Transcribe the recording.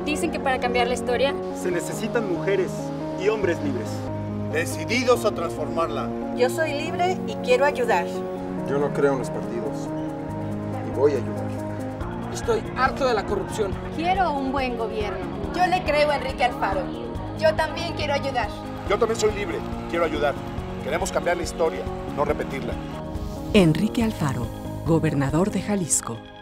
Dicen que para cambiar la historia se necesitan mujeres y hombres libres, decididos a transformarla. Yo soy libre y quiero ayudar. Yo no creo en los partidos y voy a ayudar. Estoy harto de la corrupción. quiero un buen gobierno. Yo le creo a Enrique Alfaro. Yo también quiero ayudar. Yo también soy libre, quiero ayudar. Queremos cambiar la historia, no repetirla. Enrique Alfaro, gobernador de Jalisco.